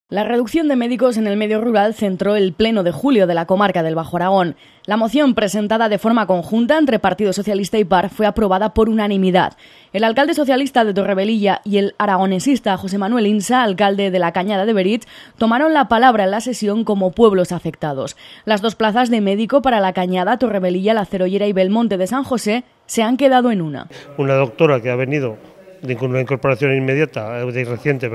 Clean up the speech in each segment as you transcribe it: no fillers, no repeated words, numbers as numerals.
La reducción de médicos en el medio rural centró el pleno de julio de la comarca del Bajo Aragón. La moción, presentada de forma conjunta entre Partido Socialista y PAR, fue aprobada por unanimidad. El alcalde socialista de Torrevella y el aragonesista José Manuel Insa, alcalde de la Cañada de Berit, tomaron la palabra en la sesión como pueblos afectados. Las dos plazas de médico para la Cañada, Torrevella, La Cerollera y Belmonte de San José se han quedado en una. Una doctora que ha venido de una incorporación inmediata, reciente,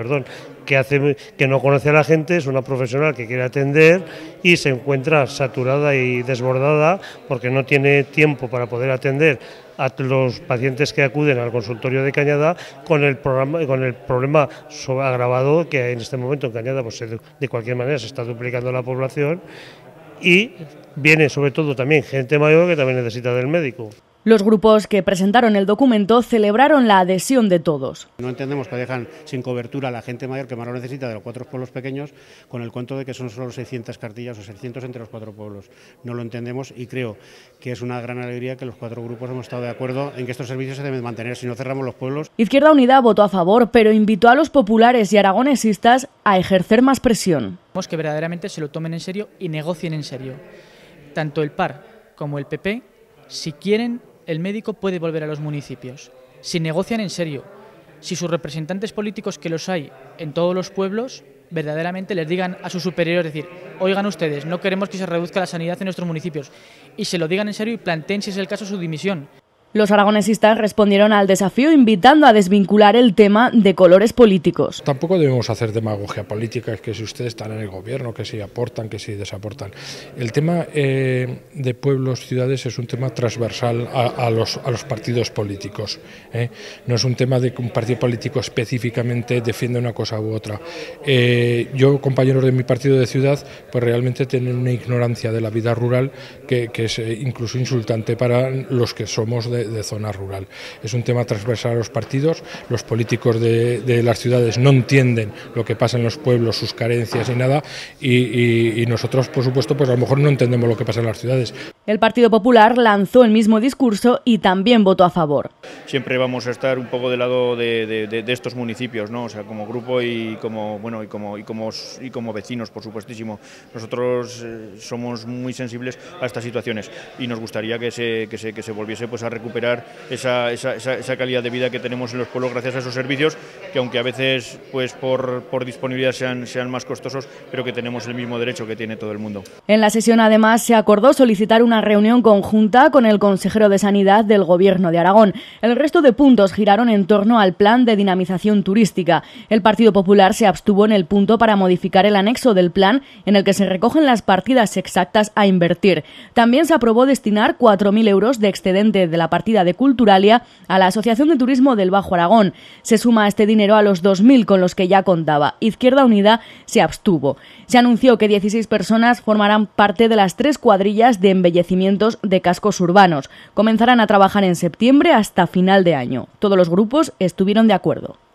que no conoce a la gente, es una profesional que quiere atender y se encuentra saturada y desbordada porque no tiene tiempo para poder atender a los pacientes que acuden al consultorio de Cañada con el problema agravado que en este momento en Cañada pues, de cualquier manera se está duplicando la población y viene sobre todo también gente mayor que también necesita del médico. Los grupos que presentaron el documento celebraron la adhesión de todos. No entendemos que dejan sin cobertura a la gente mayor que más lo necesita de los 4 pueblos pequeños con el cuento de que son solo 600 cartillas o 600 entre los 4 pueblos. No lo entendemos y creo que es una gran alegría que los 4 grupos hemos estado de acuerdo en que estos servicios se deben mantener si no cerramos los pueblos. Izquierda Unida votó a favor, pero invitó a los populares y aragonesistas a ejercer más presión. Queremos que verdaderamente se lo tomen en serio y negocien en serio. Tanto el PAR como el PP, si quieren, el médico puede volver a los municipios. Si negocian en serio, si sus representantes políticos, que los hay en todos los pueblos, verdaderamente les digan a sus superiores, decir, oigan ustedes, no queremos que se reduzca la sanidad en nuestros municipios, y se lo digan en serio y planteen, si es el caso, su dimisión. Los aragonesistas respondieron al desafío invitando a desvincular el tema de colores políticos. Tampoco debemos hacer demagogia política, que si ustedes están en el gobierno, que si aportan, que si desaportan. El tema de pueblos, ciudades es un tema transversal a los partidos políticos. No es un tema de que un partido político específicamente defienda una cosa u otra. Yo, compañeros de mi partido de ciudad, pues realmente tienen una ignorancia de la vida rural que es incluso insultante para los que somos de zona rural. Es un tema transversal a los partidos, los políticos de las ciudades no entienden lo que pasa en los pueblos, sus carencias y nada, y nosotros, por supuesto, pues a lo mejor no entendemos lo que pasa en las ciudades. El Partido Popular lanzó el mismo discurso y también votó a favor. Siempre vamos a estar un poco del lado de estos municipios, ¿no? O sea, como grupo y como vecinos, por supuestísimo. Nosotros somos muy sensibles a estas situaciones y nos gustaría que se volviese pues a recuperar esa calidad de vida que tenemos en los pueblos gracias a esos servicios, que aunque a veces pues por disponibilidad sean más costosos, pero que tenemos el mismo derecho que tiene todo el mundo. En la sesión además se acordó solicitar una reunión conjunta con el consejero de Sanidad del Gobierno de Aragón. El resto de puntos giraron en torno al plan de dinamización turística. El Partido Popular se abstuvo en el punto para modificar el anexo del plan en el que se recogen las partidas exactas a invertir. También se aprobó destinar 4.000 euros de excedente de la partida de Culturalia a la Asociación de Turismo del Bajo Aragón. Se suma este dinero a los 2.000 con los que ya contaba. Izquierda Unida se abstuvo. Se anunció que 16 personas formarán parte de las 3 cuadrillas de embellecimientos de cascos urbanos. Comenzarán a trabajar en septiembre hasta final de año. Todos los grupos estuvieron de acuerdo.